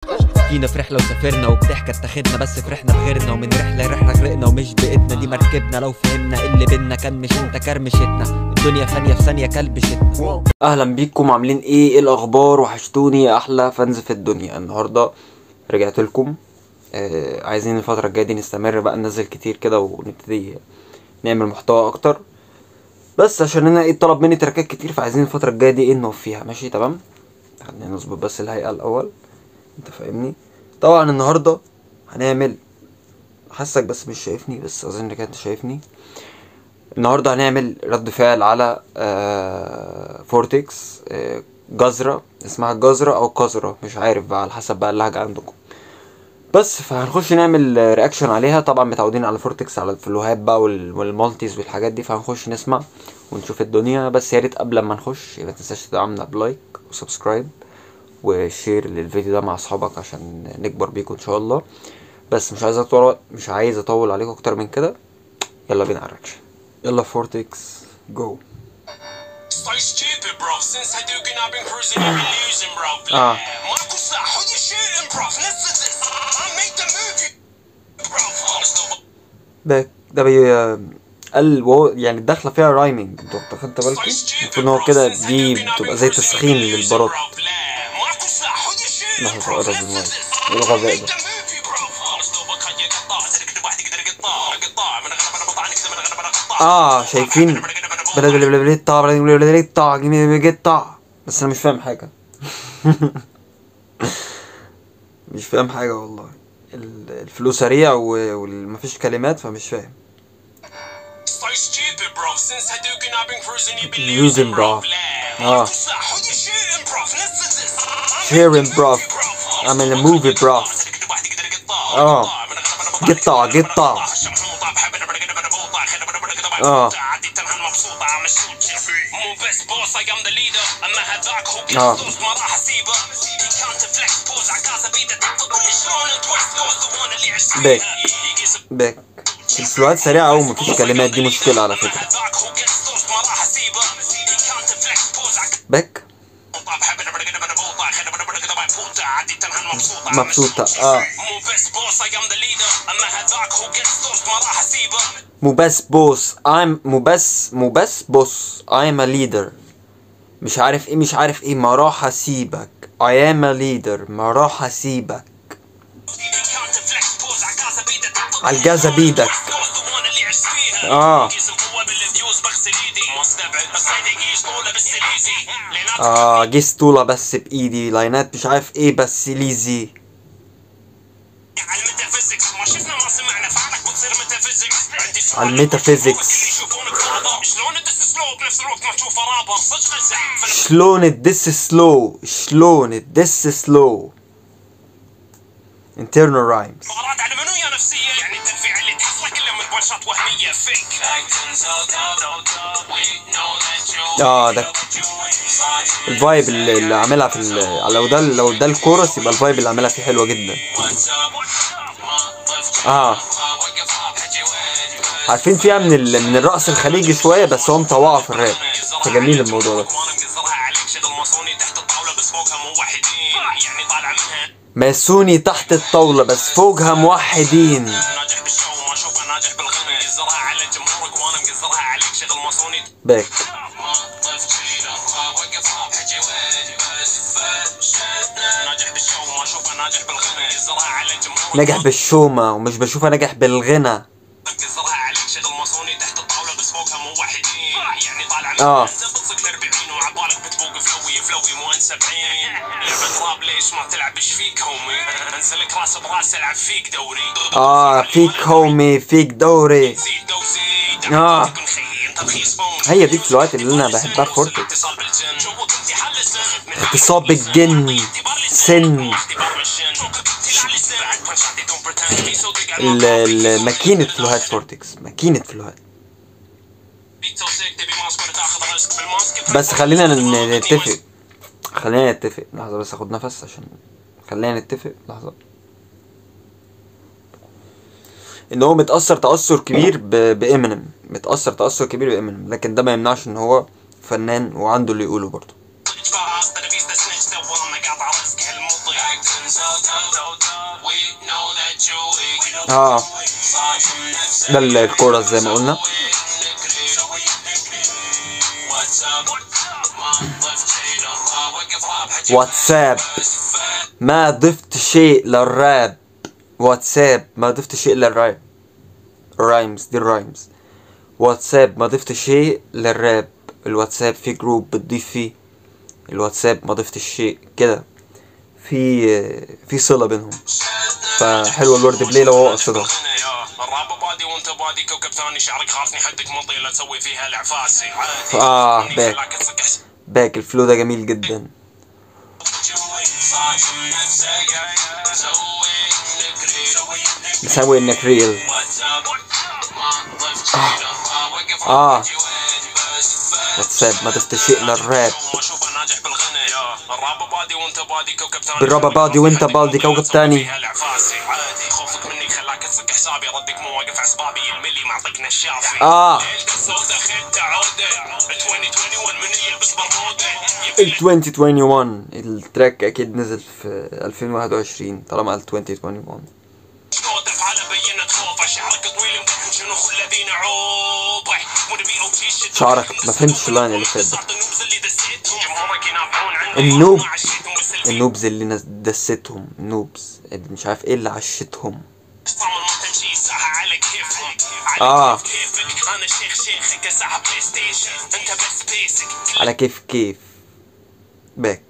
فينا في رحلة وسافرنا وبضحكة اتاخدنا، بس فرحنا بغيرنا ومن رحلة لرحلة غرقنا ومش بإيدنا دي مركبنا. لو فهمنا اللي بينا كان مش انت كرمشتنا، الدنيا ثانية في ثانية كلبشتنا. اهلا بيكم، عاملين ايه الاخبار؟ وحشتوني يا احلى فانز في الدنيا. النهاردة رجعت لكم. عايزين الفترة الجاية دي نستمر بقى، ننزل كتير كده ونبتدي نعمل محتوى اكتر، بس عشان انا طلب مني تراكات كتير، فعايزين الفترة الجاية دي نوفيها. ماشي تمام، خلينا نظبط بس الهيئة الاول، انت فاهمني. طبعا النهارده هنعمل، حاسك بس مش شايفني، بس اظن انك انت شايفني. النهارده هنعمل رد فعل على فورتكس، جزرة، اسمها جزرة او قذرة، مش عارف بقى، على حسب بقى اللهجة عندكم. بس فهنخش نعمل رياكشن عليها. طبعا متعودين على فورتكس، على الفلوهات بقى والمالتيز والحاجات دي، فهنخش نسمع ونشوف الدنيا. بس يا ريت قبل ما نخش ما تنساش تدعمنا بلايك وسبسكرايب وشير للفيديو ده مع اصحابك عشان نكبر بيكم ان شاء الله. بس مش عايز اطول عليكم اكتر من كده. يلا بينا على الرياكشن. يلا فورتكس جو. ده يعني الدخله فيها رايمنج، انتوا خدتوا بالكم؟ المفروض ان هو كده دي بتبقى زي تسخين للبارات. لحظه اقرب المايك، ايه الغباء ده؟ شايفين؟ بس انا مش فاهم حاجه. مش فاهم حاجه والله. الفلو سريع ومفيش كلمات، فمش فاهم. using bro. hearing bro. I'm in a movie bro. قطع باك الفلوات سريعة أو مفيش كلمات، دي مشكلة على فكرة. باك مبسوطة. مو بس بوس I'm a leader. مش عارف ايه ما راح اسيبك. I am a leader، ما راح اسيبك. عالجازة بيدك. جيس طولة بس بايدي، لاينات مش عارف ايه بس ليزي. عالميتافيزيكس. شلون الدس سلو. internal rhymes. ده الفايب اللي عاملها في لو ده الكورس، يبقى الفايب اللي عاملها فيه حلوة جدا. عارفين فيها من الرقص الخليجي شوية، بس هو مطوعة في الراب، فجميل الموضوع ده. ماسوني تحت الطاولة بس فوقها موحدين. باك نجح بالشومة ومش بشوفها نجح بالغنى. فيك هومي فيك دوري. هي دي الفلوات اللي انا بحبها في فورتكس. اغتصاب الجن سن. ماكينة فلوهات فورتكس، ماكينة فلوهات. بس خلينا نتفق لحظة، بس اخد نفس عشان خلينا نتفق لحظة. ان هو متأثر تأثر كبير بإمينيم، لكن ده ما يمنعش ان هو فنان وعنده اللي يقوله برضه. اه ده الكورس زي ما قلنا. واتساب ما ضفت شيء للراب. واتساب ما ضفت شيء للراب. الرايمز دي الرايمز. واتساب ما ضفت شيء للراب. الواتساب في جروب بتضيف فيه. الواتساب ما ضفت شيء كده، في صلة بينهم. فحلو الورد بلاي لو هو قصدها. الراب بادي وانت بادي كوكب ثاني، شعرك خافني حدك مطي لا تسوي فيها العفاسي. باك الفلو ده جميل جدا. بسوي انك ريل. واتساب ما ضفت شيء للراب. بالرابا بادي وانت بادي كوكب تاني. خوفك مني خلاك تصك حسابي، ردك مو واقف عصبابي، الملي معطيك نشافي. ال 2021 التراك اكيد نزل في 2021 طالما قال 2021. شعرك ما فهمتش اللاين اللي فات ده. النوبز اللي دستهم نوبز مش عارف ايه اللي عشتهم. على كيف كيف باك.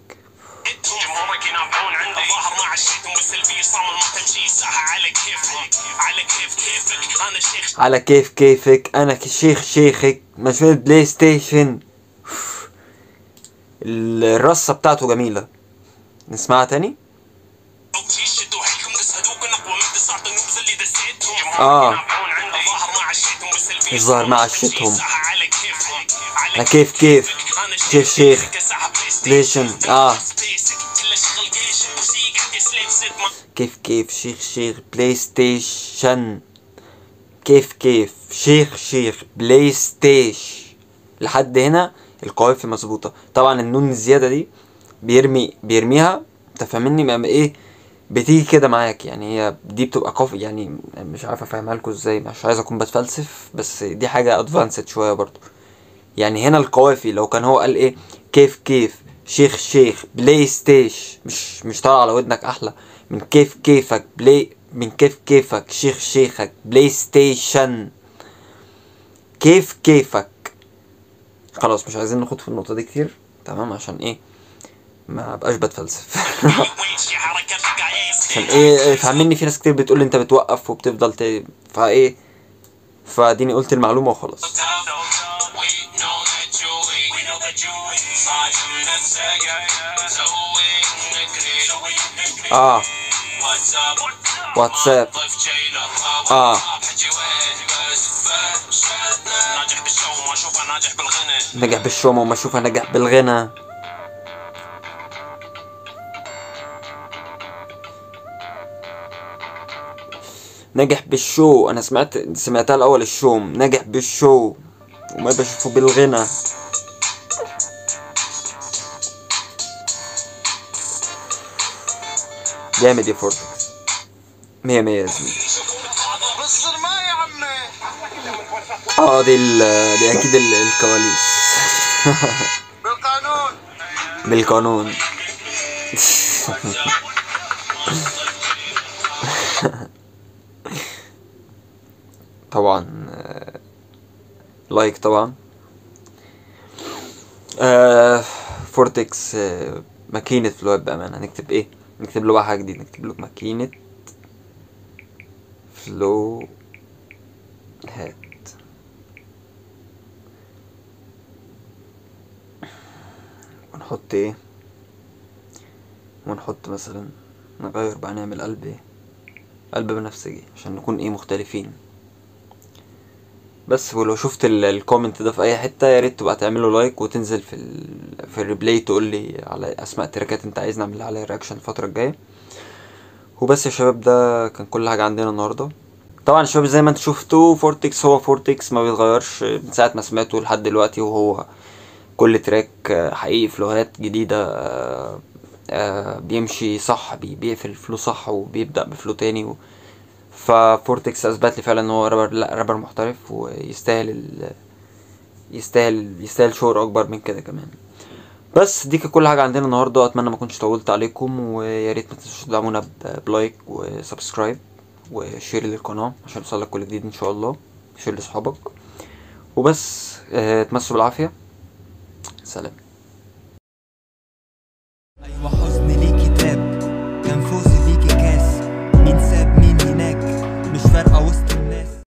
على كيف كيفك انا شيخ شيخك مشغول بلاي ستيشن. الرصة بتاعته جميلة، نسمعها تاني. الظاهر ما عشتهم. على كيف كيف شيخ شيخ ستيشن. كيف كيف شيخ شيخ بلاي ستيشن. كيف كيف شيخ شيخ بلاي ستيشن. لحد هنا القوافي مظبوطه. طبعا النون الزياده دي بيرميها انت فاهمني، ما ايه بتيجي كده معاك يعني. هي دي بتبقى قافي يعني، مش عارف افهمها لكم ازاي، مش عايز اكون بتفلسف بس دي حاجه ادفانسد شويه برضو. يعني هنا القوافي لو كان هو قال ايه كيف كيف شيخ شيخ بلاي ستيشن، مش طالع على ودنك احلى من كيف كيفك من كيف كيفك شيخ شيخك بلاي ستيشن. كيف كيفك. خلاص مش عايزين نخوض في النقطة دي كتير، تمام؟ عشان ايه ما بقاش بتفلسف. عشان ايه فهمني، في ناس كتير بتقول انت بتوقف وبتفضل فايه، فاديني قلت المعلومة وخلاص. واتساب نجح بالشوم وما اشوفها نجح بالغنى. نجح بالشو. انا سمعتها الاول الشوم. نجح بالشو وما بشوفه بالغنى. جامد يا فورتكس. 100 100 يا زميلي. دي اكيد الكواليس. بالقانون. طبعا لايك طبعا. فورتكس ماكينة فلوات بأمانة. هنكتب ايه؟ نكتب له بقى حاجة جديدة. نكتب له ماكينة فلو هات. ونحط ايه؟ ونحط مثلا نغير بقى، نعمل قلب ايه؟ قلب بنفسجي عشان نكون ايه مختلفين بس. ولو شفت الكومنت ده في اي حته يا ريت تبقى تعمله لايك وتنزل في الريبلاي تقول لي على اسماء تراكات انت عايز نعمل عليها رياكشن الفتره الجايه. وبس يا شباب، ده كان كل حاجه عندنا النهارده. طبعا يا شباب زي ما انت شفتوا فورتكس هو فورتكس، ما بيتغيرش من ساعه ما سمعته لحد دلوقتي، وهو كل تراك حقيقي فلوهات جديده. بيمشي صح، بيقفل فلو صح وبيبدأ بفلو تاني ففورتكس اثبت لي فعلا ان هو رابر، لا رابر محترف ويستاهل يستاهل شهرة اكبر من كده كمان. بس دي كانت كل حاجه عندنا النهارده، اتمنى ما كنتش طولت عليكم، ويا ريت ما تنسوش تدعمونا بلايك وسبسكرايب وشير للقناه عشان يوصلك كل جديد ان شاء الله. شير لاصحابك وبس. اتمسوا بالعافيه. سلام.